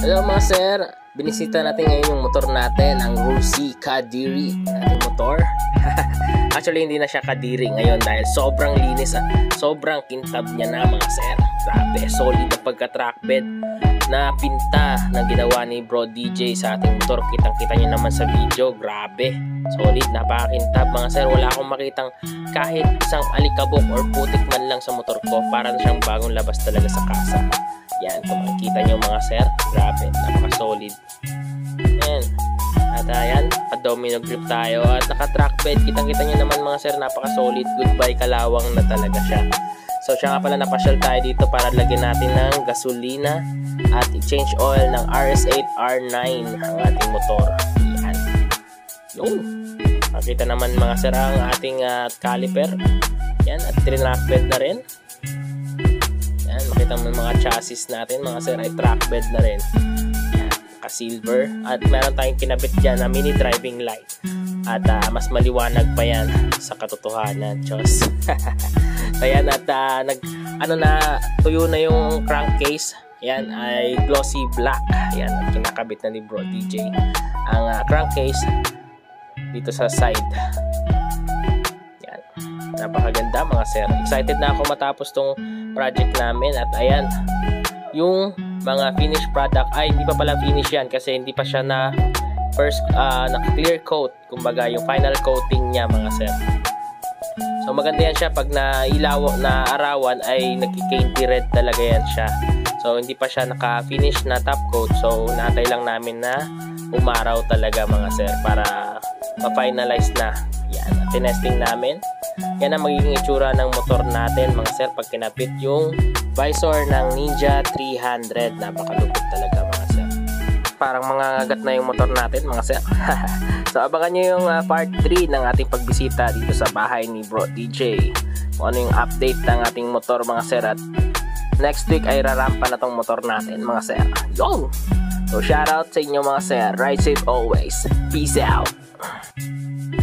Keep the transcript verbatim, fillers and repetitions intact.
Hello mga sir, binisita natin ngayon yung motor natin, ang Rosy Kadiri nating motor. Actually hindi na siya kadiri ngayon dahil sobrang linis, sobrang kintab niya na mga sir. Grabe, solid na pagka-track bed na pinta na ginawa ni Bro D J sa ating motor. Kitang kita niyo naman sa video, grabe, solid, napakakintab mga sir. Wala akong makitang kahit isang alikabok or putik man lang sa motor ko. Para na siyang bagong labas talaga sa kasa. Yan, kung makikita nyo mga sir, grabe, napaka-solid. Yan. At ayan, naka-domino grip tayo at naka-track bed. Kitang-kita nyo naman mga sir, napaka-solid. Goodbye kalawang na talaga siya. So siya nga pala, napasyal tayo dito para lagyan natin ng gasolina at i-change oil ng R S eight R nine ang ating motor. Yan. Yun. Makita naman mga sir ang ating uh, caliper. Yan, at track bed na rin. Yan, makita mo yung mga chassis natin mga sir ay track bed na rin. Yan, naka-silver. At meron tayong kinabit dyan na mini driving light. At uh, mas maliwanag pa yan sa katotohanan. Diyos. Ayan, at uh, nag, ano na, tuyo na yung crankcase. Yan ay glossy black. Yan, at kinakabit na ni Bro D J ang uh, crankcase dito sa side. Yan, napakaganda mga sir. Excited na ako matapos tong project namin. At ayan, yung mga finished product ay hindi pa pala finish yan kasi hindi pa siya na first uh, na clear coat, kumbaga yung final coating niya mga sir. So maganda yan siya pag nailaw na arawan ay nagki-candy red talaga yan siya. So hindi pa siya naka-finish na top coat, so naantay lang namin na umaraw talaga mga sir para ma-finalize na. Yan, at tinesting namin. Yan ang magiging itsura ng motor natin mga sir pag kinapit yung visor ng Ninja three hundred. Napakalupit talaga mga sir. Parang mga agat na yung motor natin mga sir. So abangan nyo yung uh, part three ng ating pagbisita dito sa bahay ni Bro D J. Kung ano yung update ng ating motor mga sir. At next week ay rarampa na tong motor natin mga sir. Yo! So shoutout sa inyo mga sir. Ride safe always. Peace out!